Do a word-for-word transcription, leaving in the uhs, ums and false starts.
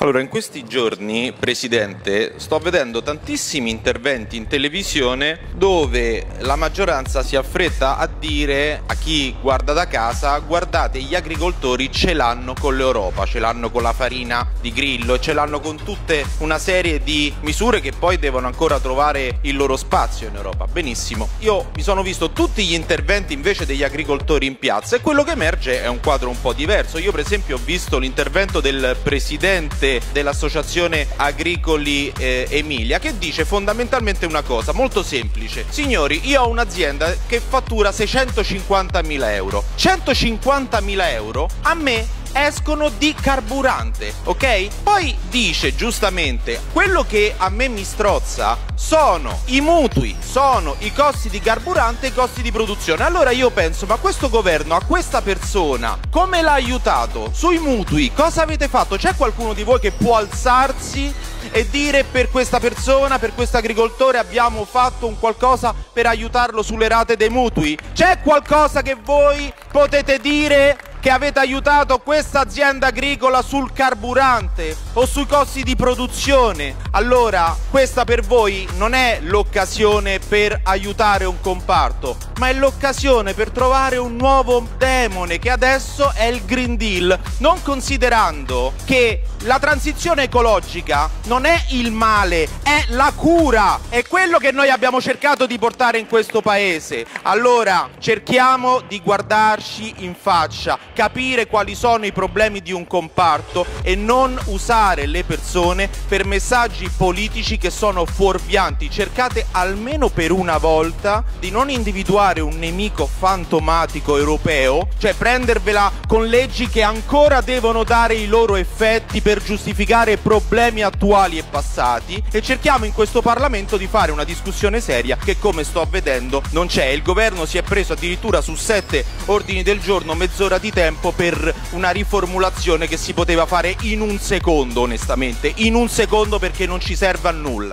Allora, in questi giorni, Presidente, sto vedendo tantissimi interventi in televisione dove la maggioranza si affretta a dire a chi guarda da casa: guardate, gli agricoltori ce l'hanno con l'Europa, ce l'hanno con la farina di grillo, ce l'hanno con tutte una serie di misure che poi devono ancora trovare il loro spazio in Europa. Benissimo, io mi sono visto tutti gli interventi invece degli agricoltori in piazza e quello che emerge è un quadro un po' diverso. Io per esempio ho visto l'intervento del Presidente dell'Associazione Agricoli eh, Emilia, che dice fondamentalmente una cosa molto semplice: signori, io ho un'azienda che fattura seicentocinquantamila euro, centocinquantamila euro a me escono di carburante, ok? Poi dice giustamente: quello che a me mi strozza sono i mutui, sono i costi di carburante e i costi di produzione. Allora io penso, ma questo governo a questa persona come l'ha aiutato? Sui mutui cosa avete fatto? C'è qualcuno di voi che può alzarsi e dire: per questa persona, per questo agricoltore abbiamo fatto un qualcosa per aiutarlo sulle rate dei mutui? C'è qualcosa che voi potete dire che avete aiutato questa azienda agricola sul carburante o sui costi di produzione? Allora questa per voi non è l'occasione per aiutare un comparto, ma è l'occasione per trovare un nuovo demone, che adesso è il Green Deal, non considerando che la transizione ecologica non è il male, è la cura, è quello che noi abbiamo cercato di portare in questo paese. Allora cerchiamo di guardarci in faccia, capire quali sono i problemi di un comparto e non usare le persone per messaggi politici che sono fuorvianti. Cercate almeno per una volta di non individuare un nemico fantomatico europeo, cioè prendervela con leggi che ancora devono dare i loro effetti per giustificare problemi attuali e passati, e cerchiamo in questo Parlamento di fare una discussione seria che, come sto vedendo, non c'è. Il governo si è preso addirittura su sette ordini del giorno mezz'ora di tempo per una riformulazione che si poteva fare in un secondo, onestamente, in un secondo, perché non ci serve a nulla.